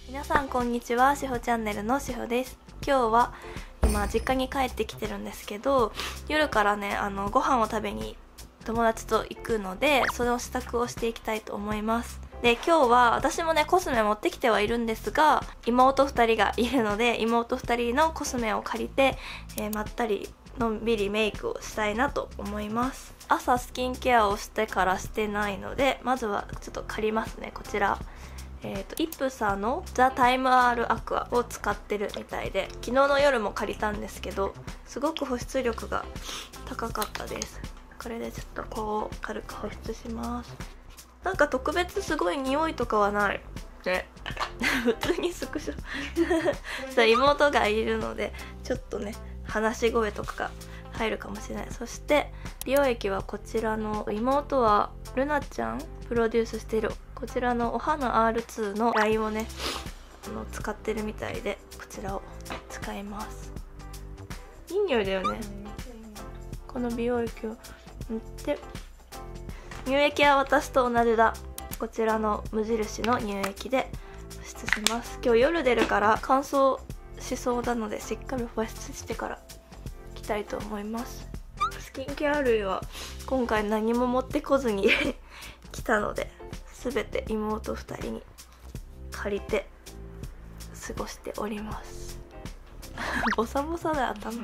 皆さんこんにちは、しほチャンネルのしほです。今日は今実家に帰ってきてるんですけど、夜からねご飯を食べに友達と行くので、その支度をしていきたいと思います。で、今日は私もねコスメ持ってきてはいるんですが、妹2人がいるので妹2人のコスメを借りて、まったりのんびりメイクをしたいなと思います。朝スキンケアをしてからしてないので、まずはちょっと借りますね。こちらイプサのザ・タイム・アール・アクアを使ってるみたいで、昨日の夜も借りたんですけど、すごく保湿力が高かったです。これでちょっとこう軽く保湿します。なんか特別すごい匂いとかはないね普通にスクショ妹がいるのでちょっとね話し声とかが入るかもしれない。そして美容液はこちらの、妹はルナちゃんプロデュースしているこちらのお花 R2 のラインをね使ってるみたいで、こちらを使います。いい匂いだよね、この美容液を塗って。乳液は私と同じだ。こちらの無印の乳液で保湿します。今日夜出るから乾燥しそうなので、しっかり保湿してからいきたいと思います。スキンケア類は今回何も持ってこずに来たので、全て妹2人に借りて過ごしておりますボサボサだ頭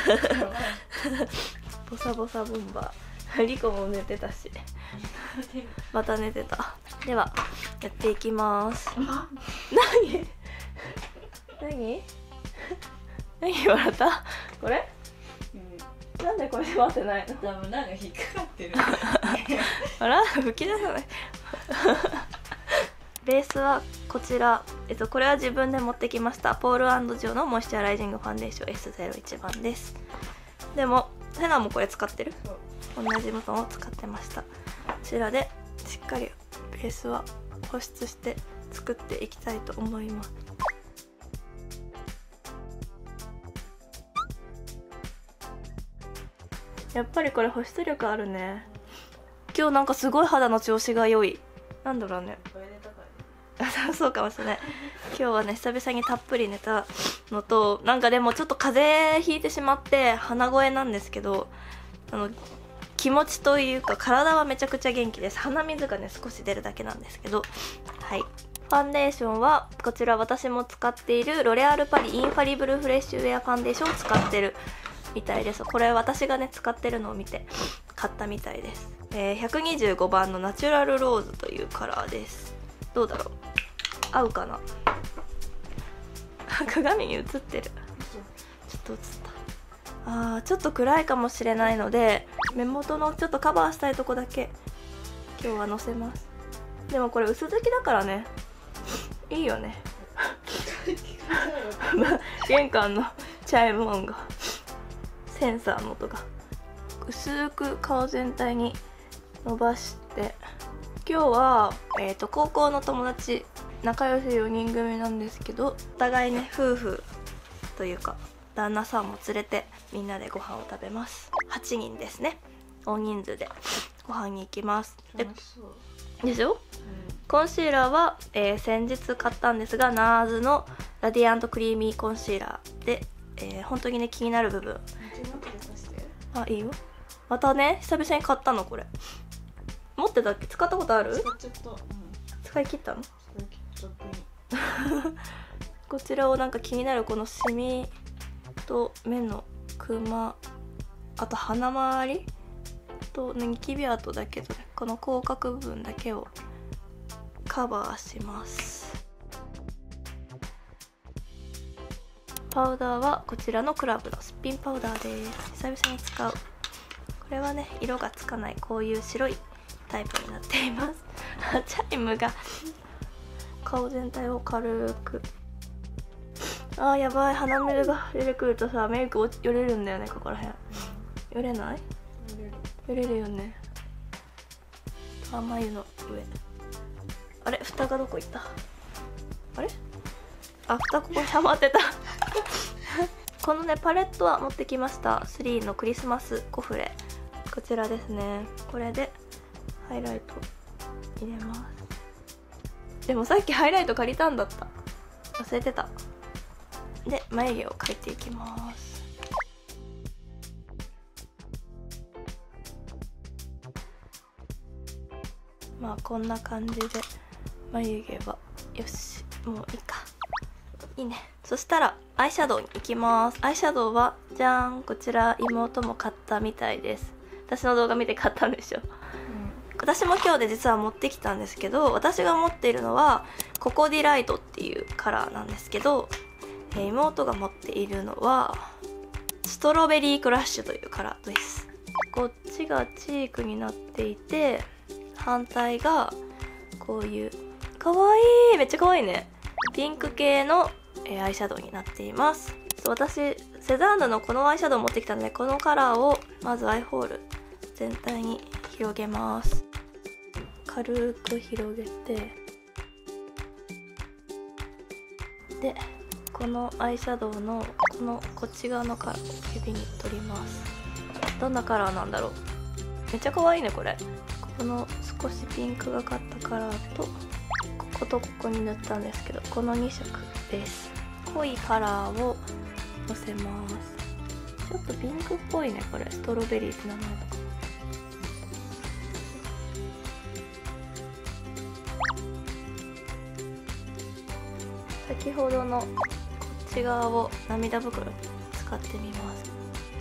ボサボサボンバーリコも寝てたしまた寝てた。ではやっていきます。何笑った？これ？なんでこれ待ってないの？ 多分なんか引っかかってるあら吹き出さないベースはこちら、これは自分で持ってきましたポール&ジョーのモイスチャライジングファンデーション S01 番です。でもセナもこれ使ってる？同じものを使ってました。こちらでしっかりベースは保湿して作っていきたいと思います。やっぱりこれ保湿力あるね。今日なんかすごい肌の調子が良い。なんだろうね、 これで高いそうかもしれない。今日はね久々にたっぷり寝たのと、なんかでもちょっと風邪ひいてしまって鼻声なんですけど、気持ちというか体はめちゃくちゃ元気です。鼻水がね少し出るだけなんですけど。はい、ファンデーションはこちら私も使っているロレアルパリインファリブルフレッシュウェアファンデーションを使ってるみたいです。これ私がね使ってるのを見て買ったみたいです。125番のナチュラルローズというカラーです。どうだろう、合うかな鏡に映ってる。ちょっと映った。ちょっと暗いかもしれないので、目元のちょっとカバーしたいとこだけ今日はのせます。でもこれ薄付きだからねいいよね玄関のチャイム音が、センサーの音が。薄く顔全体に伸ばして、今日は、高校の友達仲良し4人組なんですけど、お互いね夫婦というか旦那さんも連れてみんなでご飯を食べます。8人ですね、大人数でご飯に行きます。でしょ、コンシーラーは、先日買ったんですが、NARS のラディアントクリーミーコンシーラーで、本当にね気になる部分。いいよ。またね久々に買ったの。これ持ってたっけ？使ったことある？ 使っちゃった、 使い切ったの？ 使い切っちゃったこちらをなんか気になるこのシミと目のクマ、あと鼻周りとニキビ跡だけど、ね、この口角部分だけをカバーします。パウダーはこちらのクラブのすっぴんパウダーです。久々に使う。これはね色がつかないこういう白いタイプになっていますチャイムが顔全体を軽く。やばい、鼻水が出てくるとさメイクよれるんだよね。ここら辺よれない？よれるよね。眉の上、あれ蓋がどこ行った？あれ、蓋ここにはまってたこのねパレットは持ってきました。3のクリスマスコフレ、こちらですね。これでハイライト入れます。でもさっきハイライト借りたんだった。 忘れてた。で眉毛を描いていきます。まあこんな感じで眉毛はよし、もういいか、いいね。そしたらアイシャドウに行きます。アイシャドウはじゃーん、こちら妹も買ったみたいです。私の動画見て買ったんでしょ。私も今日で実は持ってきたんですけど、私が持っているのはココディライトっていうカラーなんですけど、妹が持っているのはストロベリークラッシュというカラーです。こっちがチークになっていて、反対がこういうかわいい、めっちゃかわいいね、ピンク系のアイシャドウになっています。私セザンヌのこのアイシャドウを持ってきたので、このカラーをまずアイホール全体に広げます。軽く広げて、でこのアイシャドウのこっち側のカラーを指に取ります。どんなカラーなんだろう。めっちゃ可愛いねこれ。この少しピンクがかったカラーと、こことここに塗ったんですけど、この2色です。濃いカラーをのせます。ちょっとピンクっぽいねこれ。ストロベリーって名前だから。先ほどのこっち側を涙袋に使ってみます。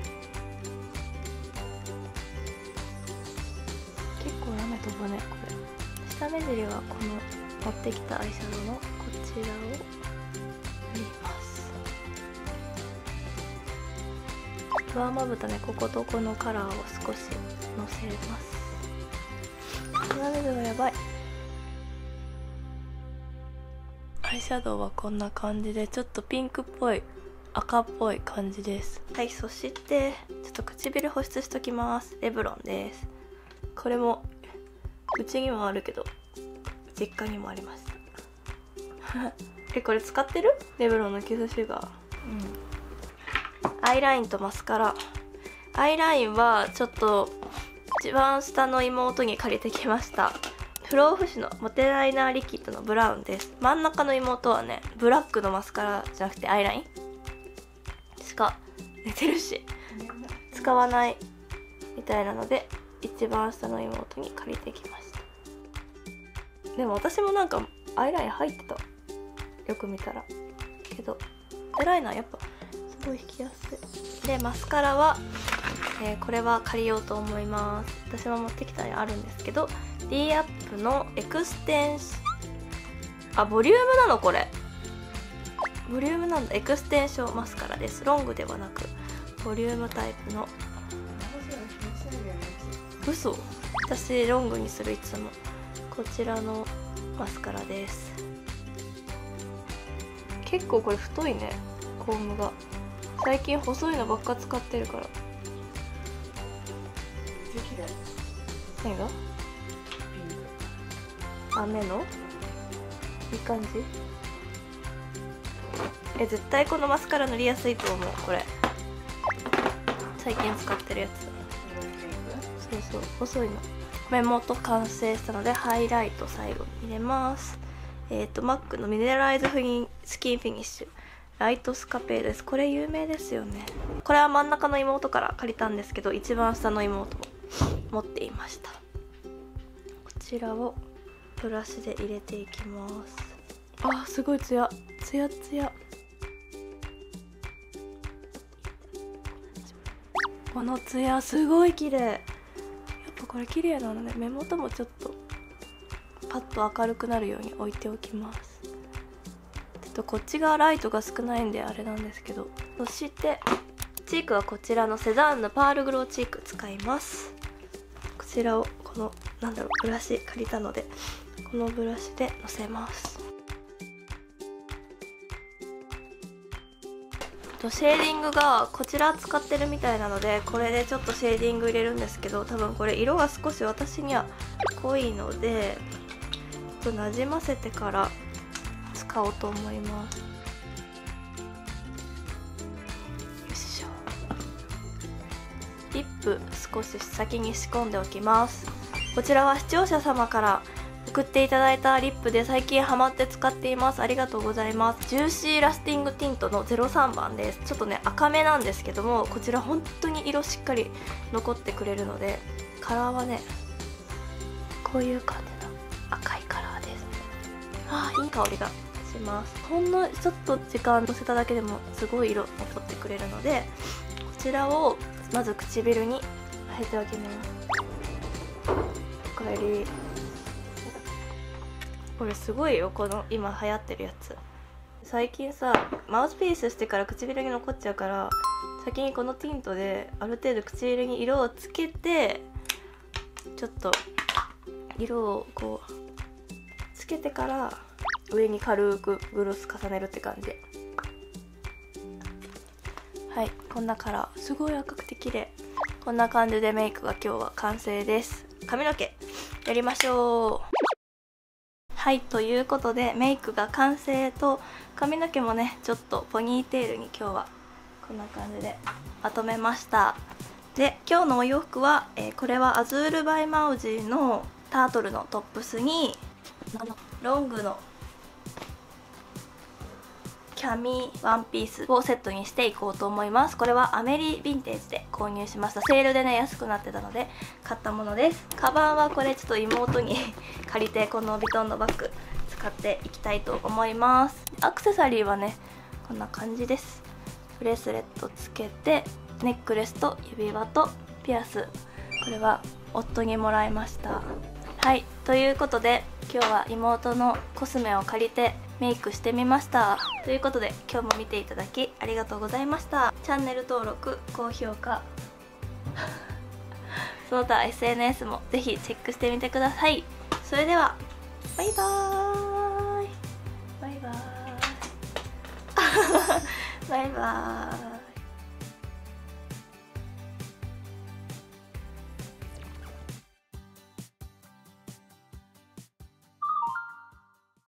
結構ラメ飛ぶねこれ。下目尻はこの持ってきたアイシャドウのこちらを塗ります。上まぶたね、こことこのカラーを少しのせます。鼻水がやばい。アイシャドウはこんな感じで、ちょっとピンクっぽい赤っぽい感じです。はい、そしてちょっと唇保湿しときます。レブロンです。これもうちにもあるけど実家にもありましたこれ使ってる？レブロンのキスシュガー。アイラインとマスカラ。アイラインはちょっと一番下の妹に借りてきました。不老不死のモテライナーリキッドのブラウンです。真ん中の妹はね、ブラックのマスカラじゃなくてアイラインしか寝てるし使わないみたいなので、一番下の妹に借りてきました。でも私もなんかアイライン入ってた、よく見たら。けどアイライナーやっぱすごい引きやすい。でマスカラは、これは借りようと思います。私も持ってきたのあるんですけど、 D アップのエクステンシボリュームなのこれ。ボリュームなんだ。エクステンションマスカラです。ロングではなくボリュームタイプの。嘘、私ロングにするいつも。こちらのマスカラです。結構これ太いね、コームが。最近細いのばっか使ってるから。何が？目のいい感じ。絶対このマスカラ塗りやすいと思う。これ最近使ってるやつ。そうそう、細いの。目元完成したのでハイライト最後に入れます。マックのミネラライズスキンフィニッシュライトスカペーです。これ有名ですよね。これは真ん中の妹から借りたんですけど、一番下の妹も持っていました。こちらをブラシで入れていきます。すごいツヤツヤツヤ。このツヤすごい綺麗。やっぱこれ綺麗なので、目元もちょっとパッと明るくなるように置いておきます。ちょっとこっち側ライトが少ないんであれなんですけど。そしてチークはこちらのセザンヌパールグローチーク使います。こちらをこのブラシ借りたので、このブラシでのせます。シェーディングがこちら使ってるみたいなので、これでちょっとシェーディング入れるんですけど、多分これ色が少し私には濃いので、ちょっとなじませてから使おうと思います。よいしょ。リップ少し先に仕込んでおきます。こちらは視聴者様から送っていただいたリップで最近ハマって使っています。ありがとうございます。ジューシーラスティングティントの03番です。ちょっとね赤めなんですけども、こちら本当に色しっかり残ってくれるので、カラーはねこういう感じの赤いカラーです。いい香りがします。ほんのちょっと時間のせただけでもすごい色残ってくれるので、こちらをまず唇に当ててあげます。おかえり。これすごいよ、この今流行ってるやつ。最近さマウスピースしてから唇に残っちゃうから、先にこのティントである程度唇に色をつけて、ちょっと色をこうつけてから上に軽くグロス重ねるって感じで、はい、こんなカラーすごい赤くて綺麗。こんな感じでメイクが今日は完成です。髪の毛やりましょう。はい、ということでメイクが完成と、髪の毛もねちょっとポニーテールに今日はこんな感じでまとめました。で今日のお洋服は、これはアズールバイマウジのタートルのトップスにロングのキャミワンピースをセットにしていこうと思います。これはアメリヴィンテージで購入しました。セールでね安くなってたので買ったものです。カバンはこれちょっと妹に借りて、このヴィトンのバッグ使っていきたいと思います。アクセサリーはねこんな感じです。ブレスレットつけて、ネックレスと指輪とピアス、これは夫にもらいました。はい、ということで今日は妹のコスメを借りてメイクしてみました。ということで今日も見ていただきありがとうございました。チャンネル登録、高評価その他 SNS もぜひチェックしてみてください。それではバイバーイバイバーイバイバーイ。